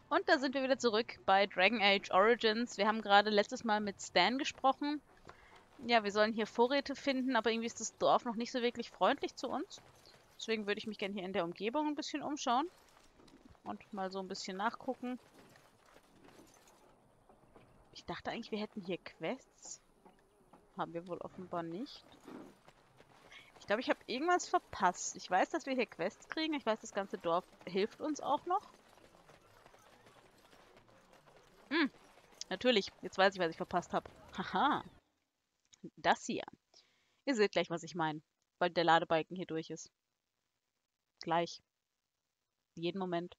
Und da sind wir wieder zurück bei Dragon Age Origins. Wir haben gerade letztes Mal mit Stan gesprochen. Ja, wir sollen hier Vorräte finden, aber irgendwie ist das Dorf noch nicht so wirklich freundlich zu uns. Deswegen würde ich mich gerne hier in der Umgebung ein bisschen umschauen und mal so ein bisschen nachgucken. Ich dachte eigentlich, wir hätten hier Quests. Haben wir wohl offenbar nicht. Ich glaube, ich habe irgendwas verpasst. Ich weiß, dass wir hier Quests kriegen. Ich weiß, das ganze Dorf hilft uns auch noch. Hm, natürlich. Jetzt weiß ich, was ich verpasst habe. Haha, das hier. Ihr seht gleich, was ich meine, weil der Ladebalken hier durch ist. Gleich. Jeden Moment.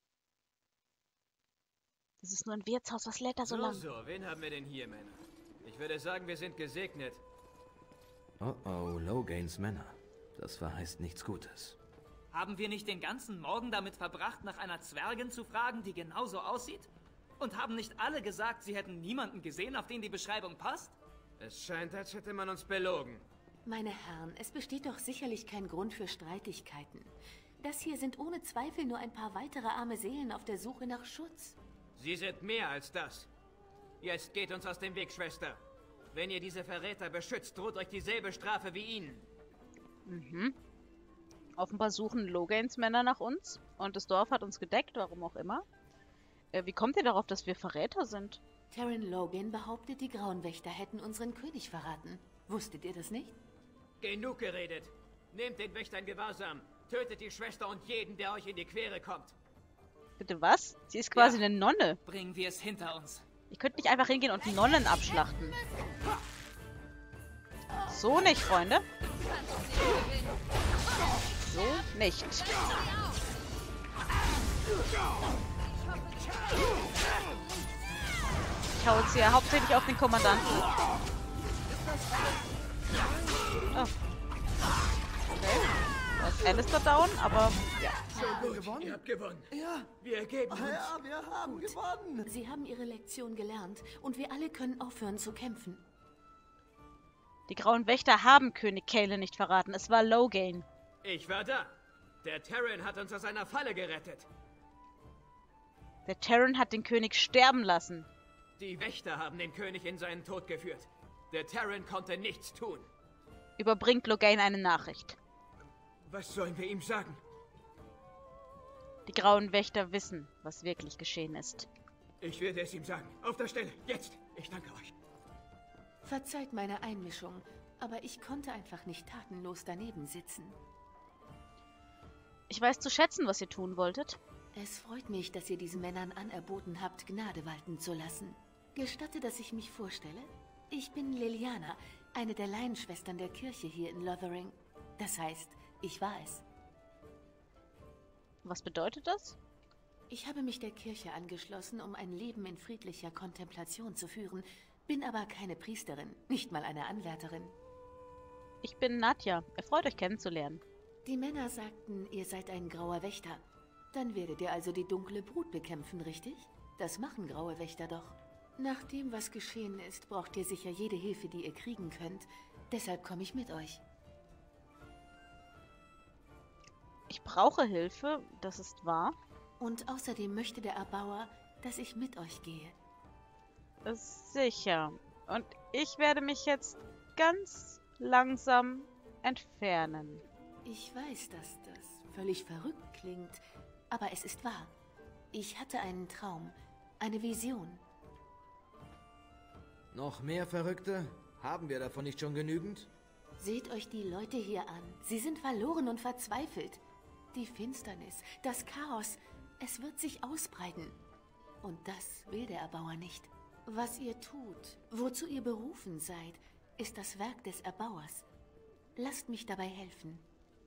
Das ist nur ein Wirtshaus. Was lädt da so So, lang? so, wen haben wir denn hier, Männer? Ich würde sagen, wir sind gesegnet. Oh oh, Logains Männer. Das verheißt nichts Gutes. Haben wir nicht den ganzen Morgen damit verbracht, nach einer Zwergin zu fragen, die genauso aussieht? Und haben nicht alle gesagt, sie hätten niemanden gesehen, auf den die Beschreibung passt? Es scheint, als hätte man uns belogen. Meine Herren, es besteht doch sicherlich kein Grund für Streitigkeiten. Das hier sind ohne Zweifel nur ein paar weitere arme Seelen auf der Suche nach Schutz. Sie sind mehr als das. Jetzt geht uns aus dem Weg, Schwester. Wenn ihr diese Verräter beschützt, droht euch dieselbe Strafe wie ihnen. Mhm. Offenbar suchen Logains Männer nach uns. Und das Dorf hat uns gedeckt, warum auch immer. Wie kommt ihr darauf, dass wir Verräter sind? Terran Logan behauptet, die Grauenwächter hätten unseren König verraten. Wusstet ihr das nicht? Genug geredet. Nehmt den Wächtern Gewahrsam. Tötet die Schwester und jeden, der euch in die Quere kommt. Bitte was? Sie ist quasi Ja. eine Nonne. Bringen wir es hinter uns. Ich könnte nicht einfach hingehen und Nonnen abschlachten. So nicht, Freunde. So nicht. Ich hau jetzt hier hauptsächlich auf den Kommandanten. Oh. Okay. Da ist Alistair down, aber ja. Ihr habt gewonnen. Ja. Wir ergeben uns. Ja, wir haben gewonnen. Sie haben ihre Lektion gelernt und wir alle können aufhören zu kämpfen. Die Grauen Wächter haben König Kaelin nicht verraten. Es war Logain. Ich war da. Der Terran hat uns aus einer Falle gerettet. Der Terran hat den König sterben lassen. Die Wächter haben den König in seinen Tod geführt. Der Terran konnte nichts tun. Überbringt Logain eine Nachricht. Was sollen wir ihm sagen? Die Grauen Wächter wissen, was wirklich geschehen ist. Ich werde es ihm sagen. Auf der Stelle. Jetzt. Ich danke euch. Verzeiht meine Einmischung, aber ich konnte einfach nicht tatenlos daneben sitzen. Ich weiß zu schätzen, was ihr tun wolltet. Es freut mich, dass ihr diesen Männern anerboten habt, Gnade walten zu lassen. Gestatte, dass ich mich vorstelle? Ich bin Liliana, eine der Laienschwestern der Kirche hier in Lothering. Das heißt, ich war es. Was bedeutet das? Ich habe mich der Kirche angeschlossen, um ein Leben in friedlicher Kontemplation zu führen, bin aber keine Priesterin, nicht mal eine Anwärterin. Ich bin Nadja. Erfreut euch kennenzulernen. Die Männer sagten, ihr seid ein grauer Wächter. Dann werdet ihr also die dunkle Brut bekämpfen, richtig? Das machen graue Wächter doch. Nach dem, was geschehen ist, braucht ihr sicher jede Hilfe, die ihr kriegen könnt. Deshalb komme ich mit euch. Ich brauche Hilfe, das ist wahr. Und außerdem möchte der Erbauer, dass ich mit euch gehe. Sicher. Und ich werde mich jetzt ganz langsam entfernen. Ich weiß, dass das völlig verrückt klingt, aber es ist wahr. Ich hatte einen Traum, eine Vision. Noch mehr Verrückte? Haben wir davon nicht schon genügend? Seht euch die Leute hier an. Sie sind verloren und verzweifelt. Die Finsternis, das Chaos, es wird sich ausbreiten. Und das will der Erbauer nicht. Was ihr tut, wozu ihr berufen seid, ist das Werk des Erbauers. Lasst mich dabei helfen.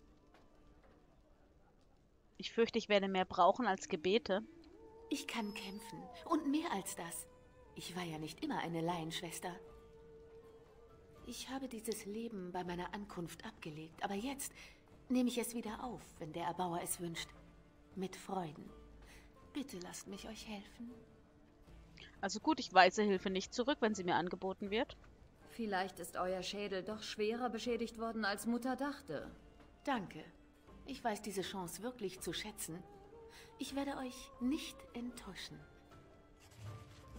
Ich fürchte, ich werde mehr brauchen als Gebete. Ich kann kämpfen. Und mehr als das. Ich war ja nicht immer eine Laienschwester. Ich habe dieses Leben bei meiner Ankunft abgelegt, aber jetzt nehme ich es wieder auf, wenn der Erbauer es wünscht. Mit Freuden. Bitte lasst mich euch helfen. Also gut, ich weise Hilfe nicht zurück, wenn sie mir angeboten wird. Vielleicht ist euer Schädel doch schwerer beschädigt worden, als Mutter dachte. Danke. Ich weiß diese Chance wirklich zu schätzen. Ich werde euch nicht enttäuschen.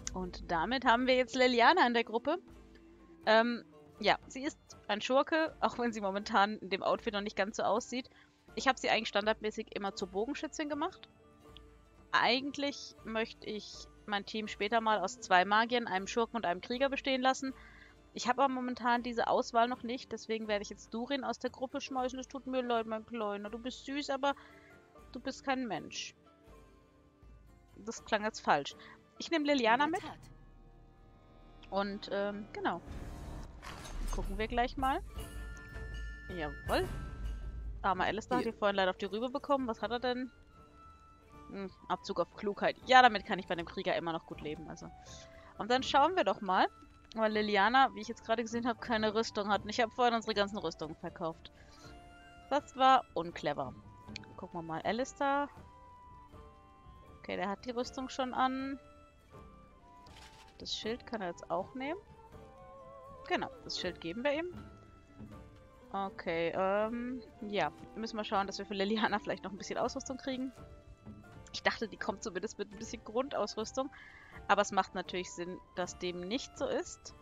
Und damit haben wir jetzt Leliana in der Gruppe. Ja, sie ist ein Schurke, auch wenn sie momentan in dem Outfit noch nicht ganz so aussieht. Ich habe sie eigentlich standardmäßig immer zur Bogenschützin gemacht. Eigentlich möchte ich mein Team später mal aus 2 Magiern, einem Schurken und einem Krieger bestehen lassen. Ich habe aber momentan diese Auswahl noch nicht, deswegen werde ich jetzt Durin aus der Gruppe schmeißen. Es tut mir leid, mein Kleiner. Du bist süß, aber du bist kein Mensch. Das klang jetzt falsch. Ich nehme Leliana mit. Und, genau. Gucken wir gleich mal. Jawohl. Armer Alistair hat hier vorhin leider auf die Rübe bekommen. Was hat er denn? Abzug auf Klugheit. Ja, damit kann ich bei dem Krieger immer noch gut leben. Also. Und dann schauen wir doch mal. Weil Leliana, wie ich jetzt gerade gesehen habe, keine Rüstung hat. Und ich habe vorhin unsere ganzen Rüstungen verkauft. Das war unclever. Gucken wir mal. Alistair. Okay, der hat die Rüstung schon an. Das Schild kann er jetzt auch nehmen. Genau, das Schild geben wir ihm. Okay, ja. Müssen wir schauen, dass wir für Leliana vielleicht noch ein bisschen Ausrüstung kriegen. Ich dachte, die kommt zumindest mit ein bisschen Grundausrüstung. Aber es macht natürlich Sinn, dass dem nicht so ist.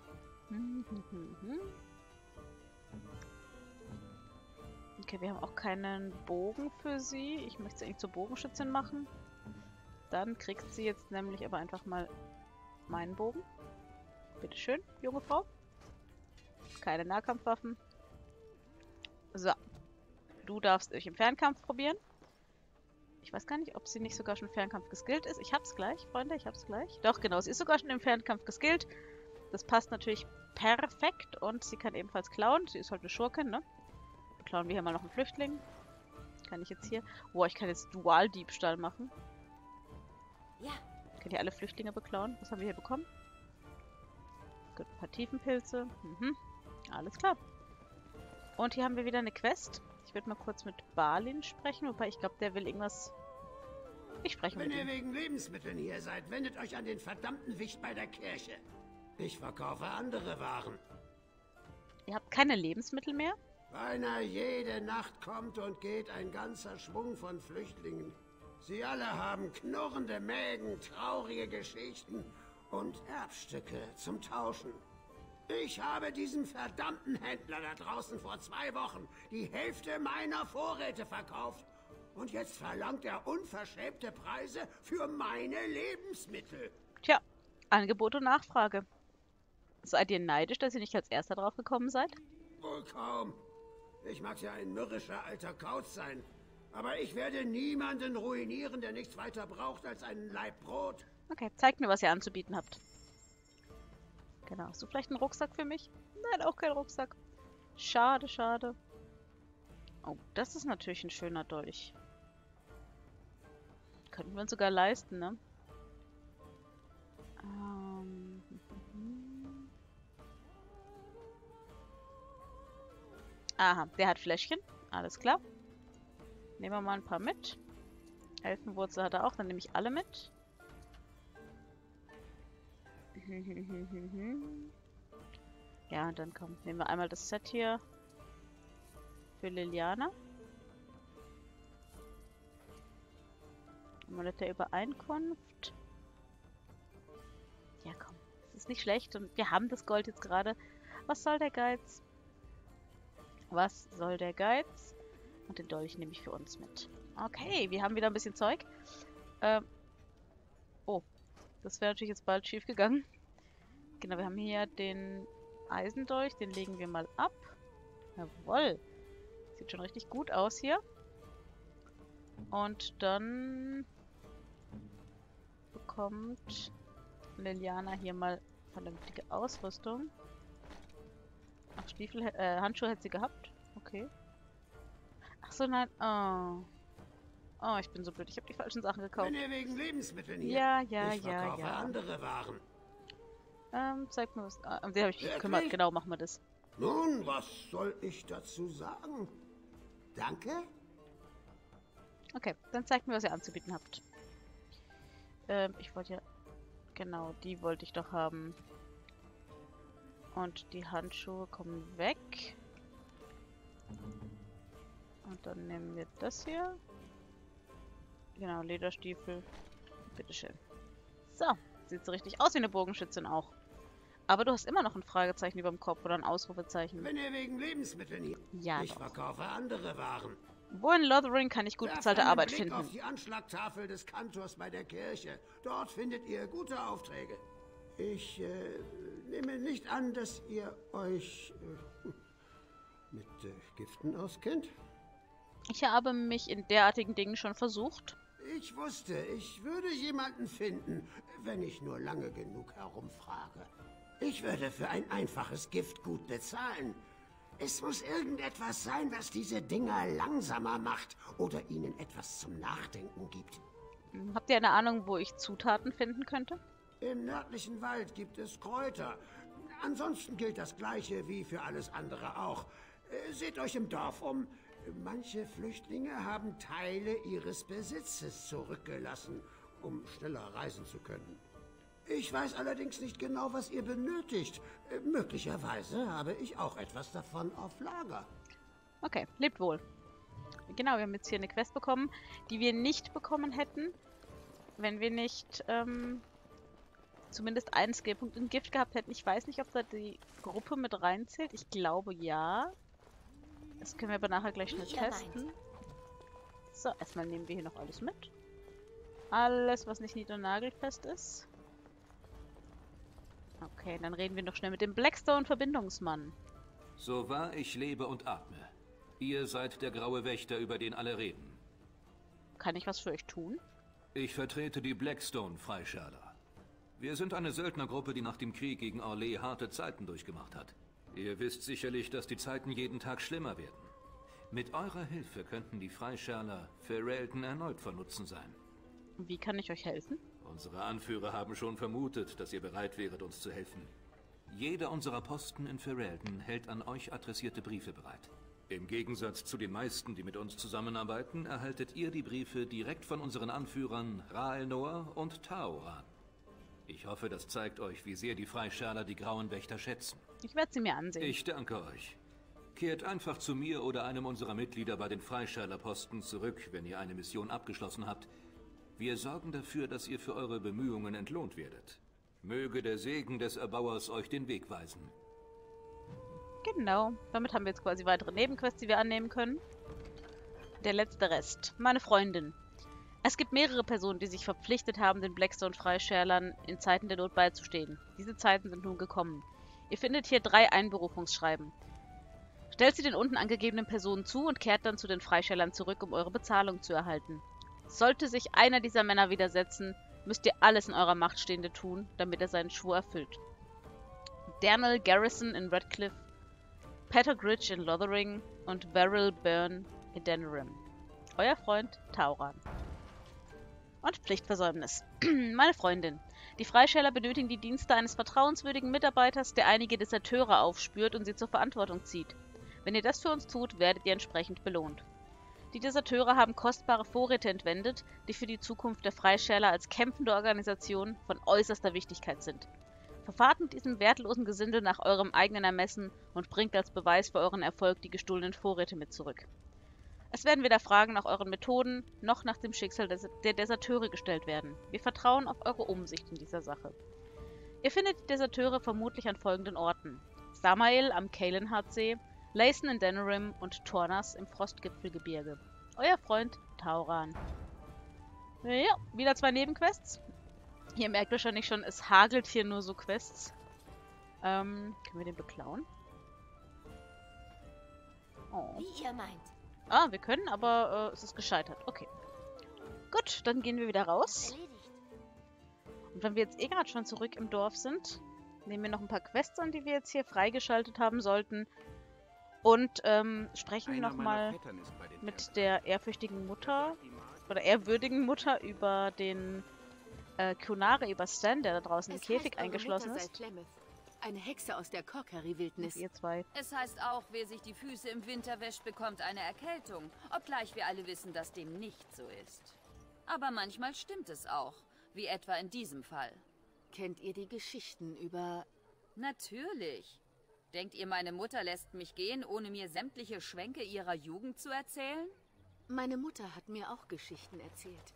Okay, wir haben auch keinen Bogen für sie. Ich möchte sie eigentlich zur Bogenschützin machen. Dann kriegt sie jetzt nämlich aber einfach mal meinen Bogen. Bitteschön, junge Frau. Keine Nahkampfwaffen. So. Du darfst euch im Fernkampf probieren. Ich weiß gar nicht, ob sie nicht sogar schon Fernkampf geskillt ist. Ich hab's gleich, Freunde, ich hab's gleich. Doch, genau, sie ist sogar schon im Fernkampf geskillt. Das passt natürlich perfekt und sie kann ebenfalls klauen. Sie ist halt eine Schurkin, ne? Klauen wir hier mal noch einen Flüchtling. Kann ich jetzt hier... Boah, ich kann jetzt Dualdiebstahl machen. Ja. Ich kann hier alle Flüchtlinge beklauen. Was haben wir hier bekommen? Gut, ein paar Tiefenpilze. Alles klar. Und hier haben wir wieder eine Quest. Ich werde mal kurz mit Balin sprechen, wobei ich glaube, der will irgendwas... Ich spreche mit ihm. Wenn ihr wegen Lebensmitteln hier seid, wendet euch an den verdammten Wicht bei der Kirche. Ich verkaufe andere Waren. Ihr habt keine Lebensmittel mehr? Beinahe jede Nacht kommt und geht ein ganzer Schwung von Flüchtlingen. Sie alle haben knurrende Mägen, traurige Geschichten und Erbstücke zum Tauschen. Ich habe diesem verdammten Händler da draußen vor 2 Wochen die Hälfte meiner Vorräte verkauft. Und jetzt verlangt er unverschämte Preise für meine Lebensmittel. Tja, Angebot und Nachfrage. Seid ihr neidisch, dass ihr nicht als Erster drauf gekommen seid? Wohl kaum. Ich mag ja ein mürrischer alter Kauz sein. Aber ich werde niemanden ruinieren, der nichts weiter braucht als einen Laib Brot. Okay, zeigt mir, was ihr anzubieten habt. Genau. Hast du vielleicht einen Rucksack für mich? Nein, auch kein Rucksack. Schade, schade. Oh, das ist natürlich ein schöner Dolch. Könnten wir uns sogar leisten, ne? Aha, der hat Fläschchen. Alles klar. Nehmen wir mal ein paar mit. Elfenwurzel hat er auch, dann nehme ich alle mit. Ja, und dann kommt, nehmen wir einmal das Set hier für Leliana. Amulett der Übereinkunft. Ja, komm. Das ist nicht schlecht und wir haben das Gold jetzt gerade. Was soll der Geiz? Was soll der Geiz? Und den Dolch nehme ich für uns mit. Okay, wir haben wieder ein bisschen Zeug. Oh, das wäre natürlich jetzt bald schief gegangen. Genau, wir haben hier den Eisendolch. Den legen wir mal ab. Jawohl. Sieht schon richtig gut aus hier. Und dann bekommt Leliana hier mal vernünftige Ausrüstung. Ach, Stiefel, Handschuhe hätte sie gehabt. Okay. Ach so, nein. Oh. Oh, ich bin so blöd. Ich habe die falschen Sachen gekauft. Wenn ihr wegen Lebensmitteln hier. Ja. Ich verkaufe andere Waren. Zeig mir was. Um den habe ich mich gekümmert. Genau, machen wir das. Nun, was soll ich dazu sagen? Danke? Okay, dann zeigt mir, was ihr anzubieten habt. Ich wollte ja... Genau, die wollte ich doch haben. Und die Handschuhe kommen weg. Und dann nehmen wir das hier. Genau, Lederstiefel. Bitteschön. So, Jetzt sieht sie richtig aus wie eine Bogenschützin auch. Aber du hast immer noch ein Fragezeichen über dem Kopf oder ein Ausrufezeichen. Wenn ihr wegen Lebensmitteln hier... Ja, Ich doch. verkaufe andere Waren. Wo in Lothering kann ich gut bezahlte Werft einen Arbeit Blick finden? auf die Anschlagtafel des Kantors bei der Kirche. Dort findet ihr gute Aufträge. Ich nehme nicht an, dass ihr euch mit Giften auskennt. Ich habe mich in derartigen Dingen schon versucht. Ich wusste, ich würde jemanden finden, wenn ich nur lange genug herumfrage. Ich würde für ein einfaches Gift gut bezahlen. Es muss irgendetwas sein, was diese Dinger langsamer macht oder ihnen etwas zum Nachdenken gibt. Habt ihr eine Ahnung, wo ich Zutaten finden könnte? Im nördlichen Wald gibt es Kräuter. Ansonsten gilt das Gleiche wie für alles andere auch. Seht euch im Dorf um. Manche Flüchtlinge haben Teile ihres Besitzes zurückgelassen, um schneller reisen zu können. Ich weiß allerdings nicht genau, was ihr benötigt. Möglicherweise habe ich auch etwas davon auf Lager. Okay, lebt wohl. Genau, wir haben jetzt hier eine Quest bekommen, die wir nicht bekommen hätten, wenn wir nicht zumindest einen Skillpunkt in Gift gehabt hätten. Ich weiß nicht, ob da die Gruppe mit reinzählt. Ich glaube, ja. Das können wir aber nachher gleich schnell testen. So, erstmal nehmen wir hier noch alles mit. Alles, was nicht nied- und nagelfest ist. Okay, dann reden wir noch schnell mit dem Blackstone-Verbindungsmann. So wahr ich lebe und atme. Ihr seid der graue Wächter, über den alle reden. Kann ich was für euch tun? Ich vertrete die Blackstone-Freischärler. Wir sind eine Söldnergruppe, die nach dem Krieg gegen Orlais harte Zeiten durchgemacht hat. Ihr wisst sicherlich, dass die Zeiten jeden Tag schlimmer werden. Mit eurer Hilfe könnten die Freischärler für Ferelden erneut von Nutzen sein. Wie kann ich euch helfen? Unsere Anführer haben schon vermutet, dass ihr bereit wäret, uns zu helfen. Jeder unserer Posten in Ferelden hält an euch adressierte Briefe bereit. Im Gegensatz zu den meisten, die mit uns zusammenarbeiten, erhaltet ihr die Briefe direkt von unseren Anführern Raelnor und Taoran. Ich hoffe, das zeigt euch, wie sehr die Freischärler die Grauen Wächter schätzen. Ich werde sie mir ansehen. Ich danke euch. Kehrt einfach zu mir oder einem unserer Mitglieder bei den Freischärlerposten zurück, wenn ihr eine Mission abgeschlossen habt. Wir sorgen dafür, dass ihr für eure Bemühungen entlohnt werdet. Möge der Segen des Erbauers euch den Weg weisen. Genau. Damit haben wir jetzt quasi weitere Nebenquests, die wir annehmen können. Der letzte Rest. Meine Freundin. Es gibt mehrere Personen, die sich verpflichtet haben, den Blackstone-Freischärlern in Zeiten der Not beizustehen. Diese Zeiten sind nun gekommen. Ihr findet hier 3 Einberufungsschreiben. Stellt sie den unten angegebenen Personen zu und kehrt dann zu den Freischärlern zurück, um eure Bezahlung zu erhalten. Sollte sich einer dieser Männer widersetzen, müsst ihr alles in eurer Macht Stehende tun, damit er seinen Schwur erfüllt. Daniel Garrison in Redcliffe, Peter Gridge in Lothering und Verrill Byrne in Denerim. Euer Freund Tauran. Und Pflichtversäumnis. Meine Freundin. Die Freischärler benötigen die Dienste eines vertrauenswürdigen Mitarbeiters, der einige Deserteure aufspürt und sie zur Verantwortung zieht. Wenn ihr das für uns tut, werdet ihr entsprechend belohnt. Die Deserteure haben kostbare Vorräte entwendet, die für die Zukunft der Freischärler als kämpfende Organisation von äußerster Wichtigkeit sind. Verfahrt mit diesem wertlosen Gesindel nach eurem eigenen Ermessen und bringt als Beweis für euren Erfolg die gestohlenen Vorräte mit zurück. Es werden weder Fragen nach euren Methoden, noch nach dem Schicksal der Deserteure gestellt werden. Wir vertrauen auf eure Umsicht in dieser Sache. Ihr findet die Deserteure vermutlich an folgenden Orten: Samael am Kaelenhardsee, Layson in Denerim und Tornas im Frostgipfelgebirge. Euer Freund Tauran. Ja, wieder 2 Nebenquests. Ihr merkt wahrscheinlich schon, es hagelt hier nur so Quests. Können wir den beklauen? Oh. Wie ihr meint. Ah, wir können, aber es ist gescheitert. Okay. Gut, dann gehen wir wieder raus. Erledigt. Und wenn wir jetzt gerade schon zurück im Dorf sind, nehmen wir noch ein paar Quests an, die wir jetzt hier freigeschaltet haben sollten. Und sprechen nochmal mit der ehrfürchtigen Mutter oder ehrwürdigen Mutter über den Kunare, über Stan, der da draußen im Käfig eingeschlossen ist. Eine Hexe aus der Korkari-Wildnis. Ihr 2. Es heißt auch, wer sich die Füße im Winter wäscht, bekommt eine Erkältung. Obgleich wir alle wissen, dass dem nicht so ist. Aber manchmal stimmt es auch. Wie etwa in diesem Fall. Kennt ihr die Geschichten über... Natürlich. Denkt ihr, meine Mutter lässt mich gehen, ohne mir sämtliche Schwänke ihrer Jugend zu erzählen? Meine Mutter hat mir auch Geschichten erzählt.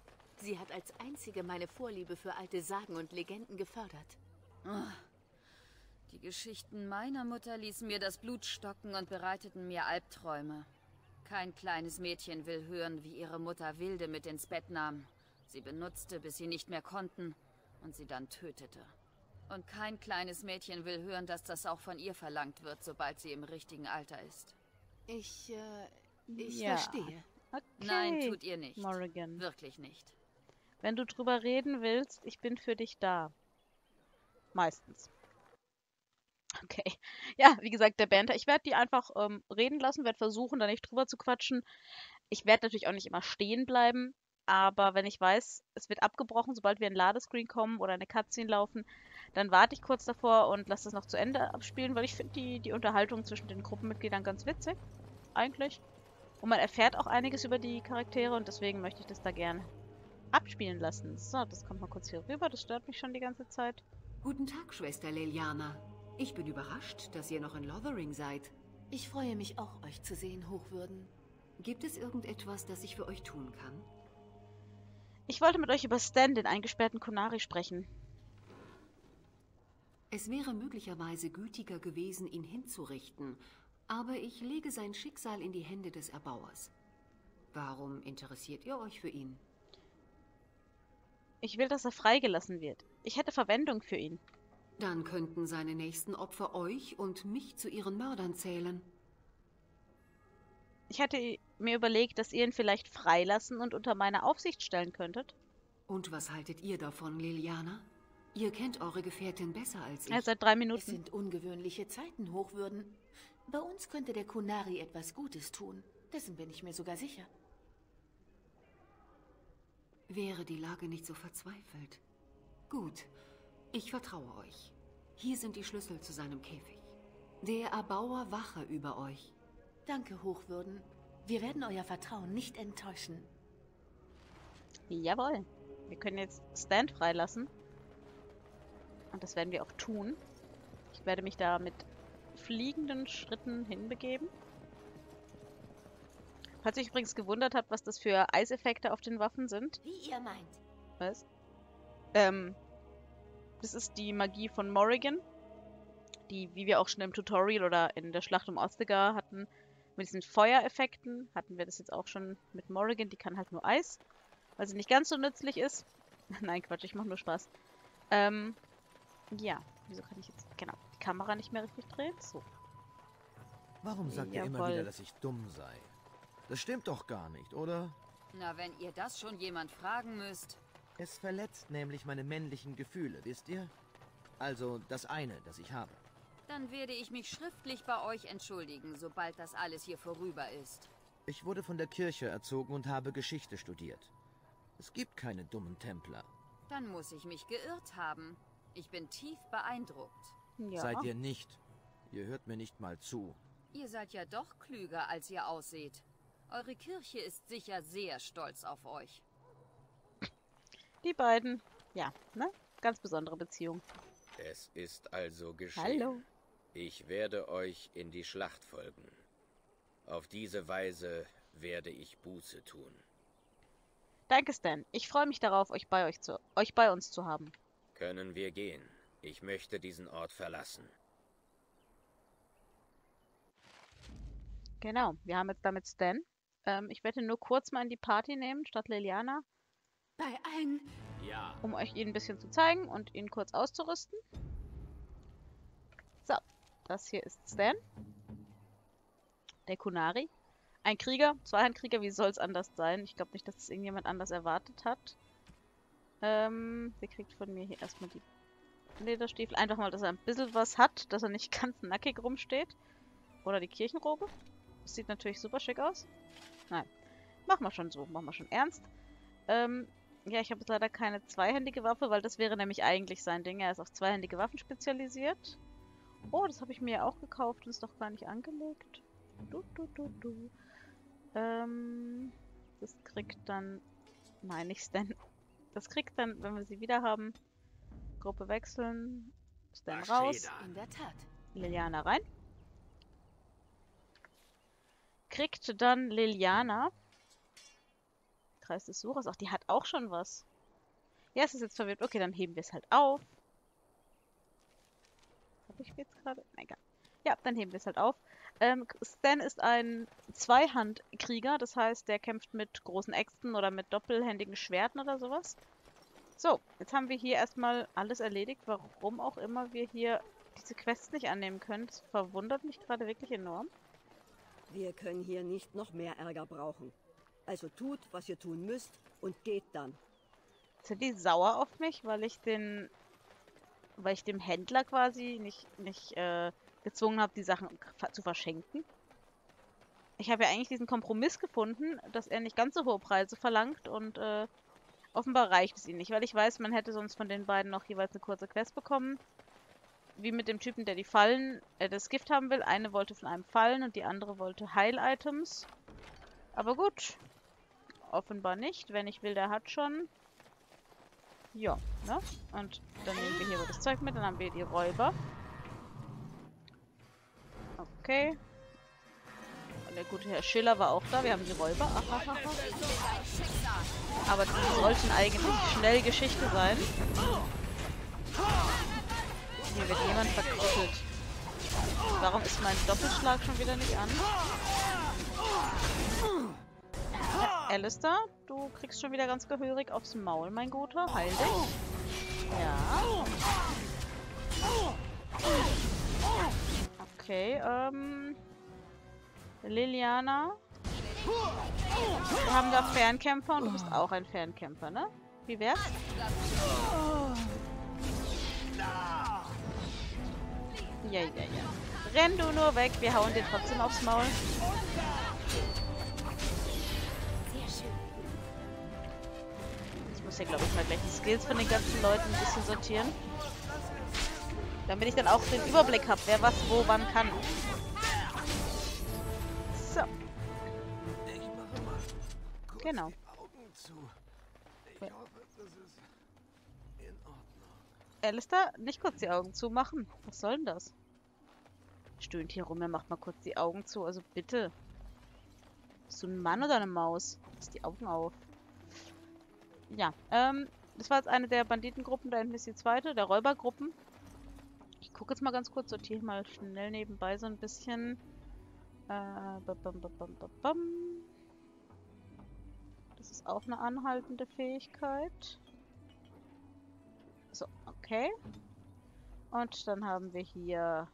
Sie hat als einzige meine Vorliebe für alte Sagen und Legenden gefördert. Die Geschichten meiner Mutter ließen mir das Blut stocken und bereiteten mir Albträume. Kein kleines Mädchen will hören, wie ihre Mutter Wilde mit ins Bett nahm, sie benutzte, bis sie nicht mehr konnten und sie dann tötete. Und kein kleines Mädchen will hören, dass das auch von ihr verlangt wird, sobald sie im richtigen Alter ist. Ich Ja. verstehe. Okay. Nein, tut ihr nicht. Morrigan. Wirklich nicht. Wenn du drüber reden willst, ich bin für dich da. Meistens. Okay. Ja, wie gesagt, der Banter. Ich werde die einfach reden lassen, werde versuchen, da nicht drüber zu quatschen. Ich werde natürlich auch nicht immer stehen bleiben, aber wenn ich weiß, es wird abgebrochen, sobald wir in Ladescreen kommen oder eine Cutscene laufen, dann warte ich kurz davor und lasse das noch zu Ende abspielen, weil ich finde die Unterhaltung zwischen den Gruppenmitgliedern ganz witzig, eigentlich. Und man erfährt auch einiges über die Charaktere und deswegen möchte ich das da gern abspielen lassen. So, das kommt mal kurz hier rüber, das stört mich schon die ganze Zeit. Guten Tag, Schwester Leliana. Ich bin überrascht, dass ihr noch in Lothering seid. Ich freue mich auch, euch zu sehen, Hochwürden. Gibt es irgendetwas, das ich für euch tun kann? Ich wollte mit euch über Stan, den eingesperrten Qunari, sprechen. Es wäre möglicherweise gütiger gewesen, ihn hinzurichten, aber ich lege sein Schicksal in die Hände des Erbauers. Warum interessiert ihr euch für ihn? Ich will, dass er freigelassen wird. Ich hätte Verwendung für ihn. Dann könnten seine nächsten Opfer euch und mich zu ihren Mördern zählen. Ich hatte mir überlegt, dass ihr ihn vielleicht freilassen und unter meine Aufsicht stellen könntet. Und was haltet ihr davon, Leliana? Ihr kennt eure Gefährtin besser als ich. Ja, seit 3 Es Minuten. sind ungewöhnliche Zeiten, Hochwürden. Bei uns könnte der Qunari etwas Gutes tun. Dessen bin ich mir sogar sicher. Wäre die Lage nicht so verzweifelt. Gut, ich vertraue euch. Hier sind die Schlüssel zu seinem Käfig. Der Erbauer wache über euch. Danke, Hochwürden. Wir werden euer Vertrauen nicht enttäuschen. Jawohl. Wir können jetzt Stan freilassen. Und das werden wir auch tun. Ich werde mich da mit fliegenden Schritten hinbegeben. Falls ihr euch übrigens gewundert habt, was das für Eiseffekte auf den Waffen sind. Wie ihr meint. Was? Das ist die Magie von Morrigan. Die, wie wir auch schon im Tutorial oder in der Schlacht um Ostagar hatten, mit diesen Feuereffekten, hatten wir das jetzt auch schon mit Morrigan. Die kann halt nur Eis, weil sie nicht ganz so nützlich ist. Nein, Quatsch, ich mache nur Spaß. Ja, wieso kann ich jetzt genau die Kamera nicht mehr richtig drehen? So. Warum sagt ihr immer Jawohl. wieder, dass ich dumm sei? Das stimmt doch gar nicht, oder? Na, wenn ihr das schon jemand fragen müsst. Es verletzt nämlich meine männlichen Gefühle, wisst ihr? Also das eine, das ich habe. Dann werde ich mich schriftlich bei euch entschuldigen, sobald das alles hier vorüber ist. Ich wurde von der Kirche erzogen und habe Geschichte studiert. Es gibt keine dummen Templer. Dann muss ich mich geirrt haben. Ich bin tief beeindruckt. Ja. Seid ihr nicht. Ihr hört mir nicht mal zu. Ihr seid ja doch klüger, als ihr ausseht. Eure Kirche ist sicher sehr stolz auf euch. Die beiden, ja, ne? Ganz besondere Beziehung. Es ist also geschehen. Hallo. Ich werde euch in die Schlacht folgen. Auf diese Weise werde ich Buße tun. Danke, Stan. Ich freue mich darauf, euch bei uns zu haben. Können wir gehen? Ich möchte diesen Ort verlassen. Genau, wir haben jetzt damit Stan. Ich werde ihn nur kurz mal in die Party nehmen, statt Leliana, Bei allen. Ja. um euch ihn ein bisschen zu zeigen und ihn kurz auszurüsten. So, das hier ist Stan. Der Qunari. Ein Krieger, Zweihandkrieger, wie soll es anders sein? Ich glaube nicht, dass das irgendjemand anders erwartet hat. Der kriegt von mir hier erstmal die Lederstiefel. Einfach mal, dass er ein bisschen was hat, dass er nicht ganz nackig rumsteht. Oder die Kirchenrobe. Das sieht natürlich super schick aus. Nein, machen wir schon so, machen wir schon ernst. Ja, ich habe jetzt leider keine zweihändige Waffe, weil das wäre nämlich eigentlich sein Ding. Er ist auf zweihändige Waffen spezialisiert. Oh, das habe ich mir ja auch gekauft und ist doch gar nicht angelegt. Das kriegt dann... Nein, nicht Stan. Das kriegt dann, wenn wir sie wieder haben, Gruppe wechseln, Stan raus, In der Tat. Leliana rein. Kriegt dann Leliana Kreis des Suchers. Ach, die hat auch schon was. Ja, es ist jetzt verwirrt. Okay, dann heben wir es halt auf. Habe ich jetzt gerade? Egal. Ja, dann heben wir es halt auf. Stan ist ein Zweihandkrieger. Das heißt, der kämpft mit großen Äxten oder mit doppelhändigen Schwerten oder sowas. So, jetzt haben wir hier erstmal alles erledigt. Warum auch immer wir hier diese Quests nicht annehmen können. Das verwundert mich gerade wirklich enorm. Wir können hier nicht noch mehr Ärger brauchen. Also tut, was ihr tun müsst und geht dann. Sind die sauer auf mich, weil ich dem Händler quasi nicht gezwungen habe, die Sachen zu verschenken? Ich habe ja eigentlich diesen Kompromiss gefunden, dass er nicht ganz so hohe Preise verlangt und offenbar reicht es ihm nicht, weil ich weiß, man hätte sonst von den beiden noch jeweils eine kurze Quest bekommen. Wie mit dem Typen, der die Fallen, das Gift haben will. Eine wollte von einem Fallen und die andere wollte Heil-Items. Aber gut. Offenbar nicht. Wer nicht will, der hat schon. Ja, ne? Und dann nehmen wir hier das Zeug mit. Dann haben wir die Räuber. Okay. Und der gute Herr Schiller war auch da. Wir haben die Räuber. Ahahaha. Aber die sollten eigentlich schnell Geschichte sein. Hier wird jemand verkrüppelt. Warum ist mein Doppelschlag schon wieder nicht an? Alistair, du kriegst schon wieder ganz gehörig aufs Maul, mein Guter. Heil dich. Ja. Okay, Liliana. Wir haben da Fernkämpfer und du bist auch ein Fernkämpfer, ne? Wie wär's? Ja. Renn du nur weg, wir hauen dir trotzdem aufs Maul. Ich muss ja, glaube ich, mal gleich die Skills von den ganzen Leuten ein bisschen sortieren. Damit ich dann auch den Überblick habe, wer was wo wann kann. So. Genau. Alistair, nicht kurz die Augen zumachen. Was soll denn das? Stöhnt hier rum, er macht mal kurz die Augen zu. Also bitte. Bist du ein Mann oder eine Maus? Lass die Augen auf. Ja, das war jetzt eine der Banditengruppen. Da hinten ist die zweite, der Räubergruppen. Ich gucke jetzt mal ganz kurz, sortiere mal schnell nebenbei so ein bisschen. Das ist auch eine anhaltende Fähigkeit. So, okay. Und dann haben wir hier...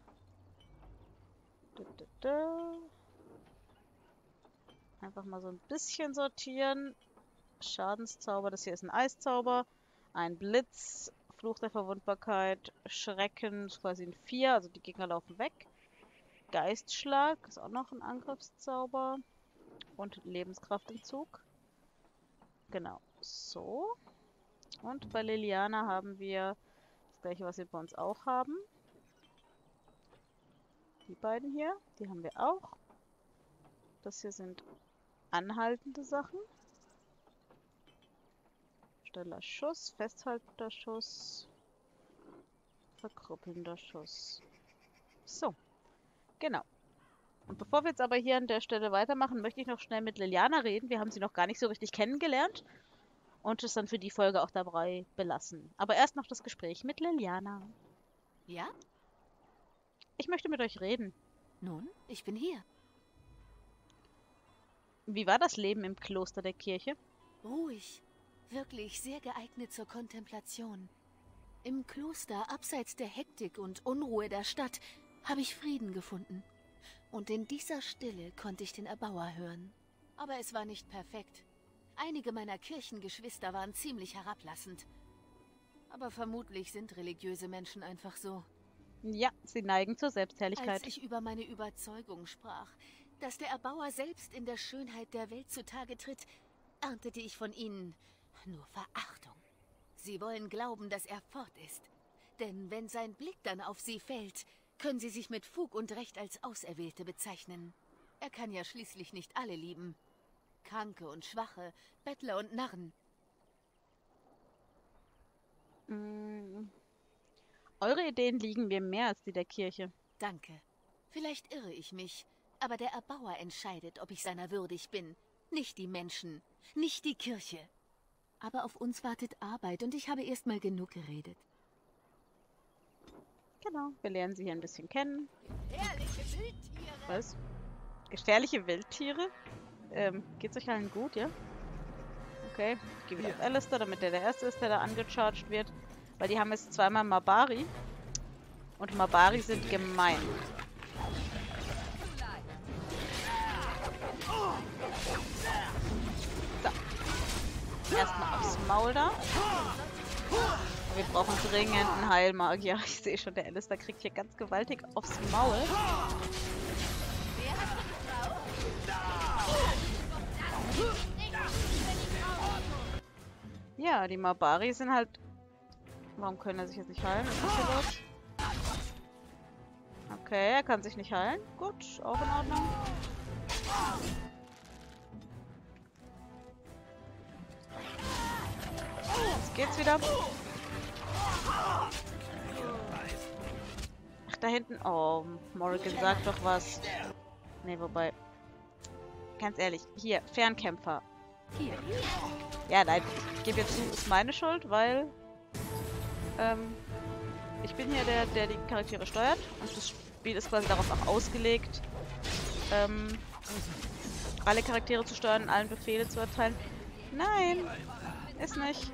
Einfach mal so ein bisschen sortieren. Schadenszauber, das hier ist ein Eiszauber. Ein Blitz, Fluch der Verwundbarkeit, Schrecken, ist quasi ein 4, also die Gegner laufen weg. Geistschlag, ist auch noch ein Angriffszauber. Und Lebenskraftentzug. Genau, so. Und bei Liliana haben wir das gleiche, was wir bei uns auch haben. Die beiden hier, die haben wir auch. Das hier sind anhaltende Sachen. Schneller Schuss, festhaltender Schuss, verkrüppelnder Schuss. So, genau. Und bevor wir jetzt aber hier an der Stelle weitermachen, möchte ich noch schnell mit Liliana reden. Wir haben sie noch gar nicht so richtig kennengelernt. Und es dann für die Folge auch dabei belassen. Aber erst noch das Gespräch mit Liliana. Ja? Ich möchte mit euch reden. Nun, ich bin hier. Wie war das Leben im Kloster der Kirche? Ruhig. Wirklich sehr geeignet zur Kontemplation. Im Kloster, abseits der Hektik und Unruhe der Stadt, habe ich Frieden gefunden. Und in dieser Stille konnte ich den Erbauer hören. Aber es war nicht perfekt. Einige meiner Kirchengeschwister waren ziemlich herablassend. Aber vermutlich sind religiöse Menschen einfach so. Ja, sie neigen zur Selbstherrlichkeit. Als ich über meine Überzeugung sprach, dass der Erbauer selbst in der Schönheit der Welt zutage tritt, erntete ich von ihnen nur Verachtung. Sie wollen glauben, dass er fort ist. Denn wenn sein Blick dann auf sie fällt, können sie sich mit Fug und Recht als Auserwählte bezeichnen. Er kann ja schließlich nicht alle lieben. Kranke und Schwache, Bettler und Narren. Eure Ideen liegen mir mehr als die der Kirche. Danke. Vielleicht irre ich mich, aber der Erbauer entscheidet, ob ich seiner würdig bin, nicht die Menschen. nicht die Kirche. Aber auf uns wartet Arbeit und ich habe erst mal genug geredet. Genau, wir lernen sie hier ein bisschen kennen. Gefährliche Wildtiere! Was? Gefährliche Wildtiere? Geht's euch allen gut, ja? Okay, ich gehe wieder auf Alistair, damit der Erste ist, der da angecharged wird. Weil die haben jetzt zweimal Mabari. Und Mabari sind gemein. So. Erstmal aufs Maul da. Wir brauchen dringend einen Heilmagier. Ich sehe schon, der Alistair kriegt hier ganz gewaltig aufs Maul. Ja, die Mabari sind halt... Warum können er sich jetzt nicht heilen? Was ist hier los? Okay, er kann sich nicht heilen. Gut, auch in Ordnung. Jetzt geht's wieder. Ach, da hinten... Oh, Morrigan sagt doch was. Ne, wobei... Ganz ehrlich, hier, Fernkämpfer. Hier. Ja, nein, ich gebe jetzt zu, ist meine Schuld, weil ich bin hier der die Charaktere steuert und das Spiel ist quasi darauf auch ausgelegt, alle Charaktere zu steuern und allen Befehle zu erteilen. Nein, ist nicht.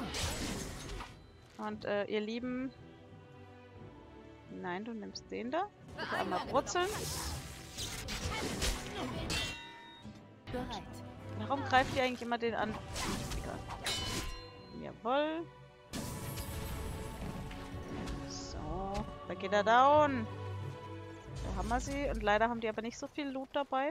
Und ihr Lieben... Nein, du nimmst den da. Bitte einmal brutzeln. Bereit. Warum greift ihr eigentlich immer den an? Egal. Jawohl. So, da geht er down. Da haben wir sie. Und leider haben die aber nicht so viel Loot dabei.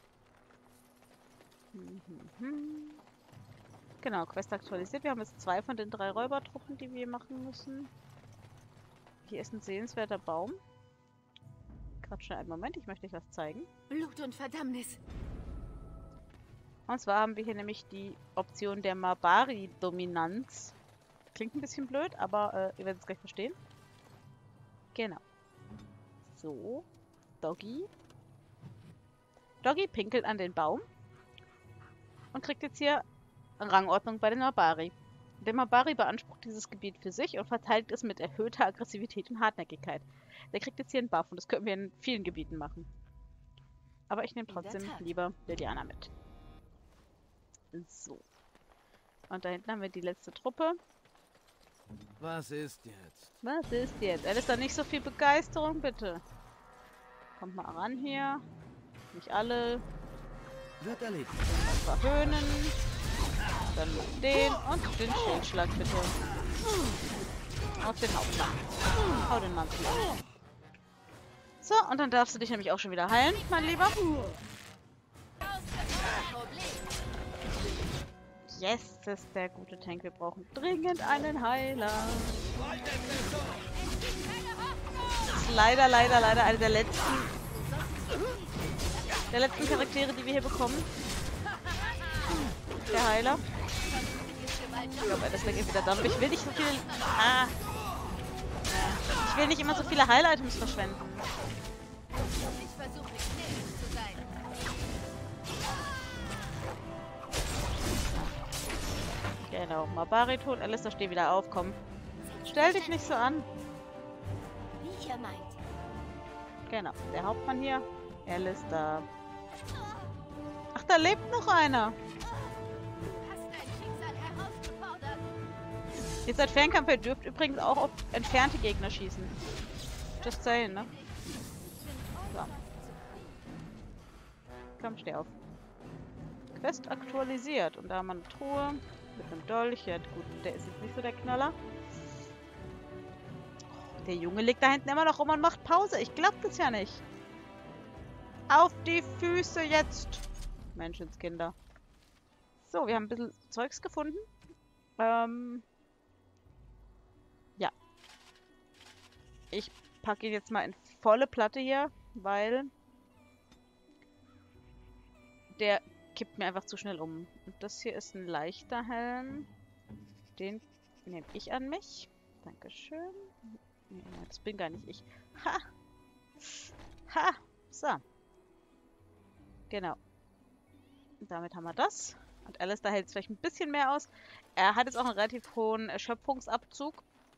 Genau, Quest aktualisiert. Wir haben jetzt 2 von den 3 Räubertruppen, die wir machen müssen. Hier ist ein sehenswerter Baum. Gerade schon einen Moment, ich möchte euch was zeigen. Blut und Verdammnis. Und zwar haben wir hier nämlich die Option der Mabari-Dominanz. Klingt ein bisschen blöd, aber ihr werdet es gleich verstehen. Genau. So. Doggy. Doggy pinkelt an den Baum. Und kriegt jetzt hier Rangordnung bei den Mabari. Der Mabari beansprucht dieses Gebiet für sich und verteidigt es mit erhöhter Aggressivität und Hartnäckigkeit. Der kriegt jetzt hier einen Buff und das können wir in vielen Gebieten machen. Aber ich nehme trotzdem lieber Liliana mit. So. Und da hinten haben wir die letzte Truppe. Was ist jetzt? Was ist jetzt? Er ist da nicht so viel Begeisterung, bitte. Kommt mal ran hier. Nicht alle. Wird erledigt. Mal verhöhnen. Dann den und den Schildschlag, bitte. Auf den Hauptmann. Hau den Mann zu. So, und dann darfst du dich nämlich auch schon wieder heilen, mein Lieber. Yes, das ist der gute Tank. Wir brauchen dringend einen Heiler. Das ist leider eine der letzten Charaktere, die wir hier bekommen. Der Heiler. Ich glaube, das geht wieder dann. Aber ich will nicht so viele... Ah. Ich will nicht immer so viele Heil-Items verschwenden. Ich versuche gnädig zu sein. Genau, Mabari tot. Alistair, steh wieder auf, komm. Stell dich nicht so an. Wie ihr meint. Genau, der Hauptmann hier. Alistair. Ach, da lebt noch einer. Ihr seid Fernkampf, ihr dürft übrigens auch auf entfernte Gegner schießen. Just saying, ne? So. Komm, steh auf. Quest aktualisiert. Und da haben wir eine Truhe mit einem Dolch. Ja, gut, der ist jetzt nicht so der Knaller. Der Junge liegt da hinten immer noch rum und macht Pause. Ich glaub das ja nicht. Auf die Füße jetzt! Menschenskinder. So, wir haben ein bisschen Zeugs gefunden. Ja. Ich packe ihn jetzt mal in volle Platte hier, weil der kippt mir einfach zu schnell um. Und das hier ist ein leichter Helm. Den nehme ich an mich. Dankeschön. Nee, das bin gar nicht ich. Ha! Ha! So. Genau. Und damit haben wir das. Und Alistair hält es vielleicht ein bisschen mehr aus. Er hat jetzt auch einen relativ hohen Erschöpfungsabzug.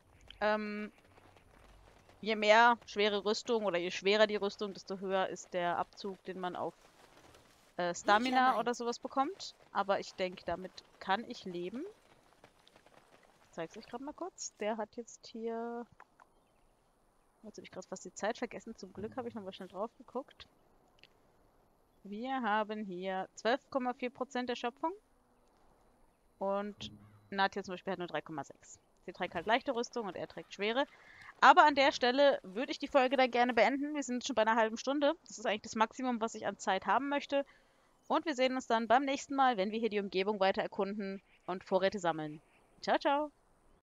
Je mehr schwere Rüstung oder je schwerer die Rüstung, desto höher ist der Abzug, den man auf Stamina oder sowas bekommt. Aber ich denke, damit kann ich leben. Ich zeige es euch gerade mal kurz. Der hat jetzt hier... Jetzt habe ich gerade fast die Zeit vergessen. Zum Glück habe ich nochmal schnell drauf geguckt. Wir haben hier 12,4% Erschöpfung. Und Natia zum Beispiel hat nur 3,6. Sie trägt halt leichte Rüstung und er trägt schwere. Aber an der Stelle würde ich die Folge dann gerne beenden. Wir sind schon bei einer halben Stunde. Das ist eigentlich das Maximum, was ich an Zeit haben möchte. Und wir sehen uns dann beim nächsten Mal, wenn wir hier die Umgebung weiter erkunden und Vorräte sammeln. Ciao, ciao!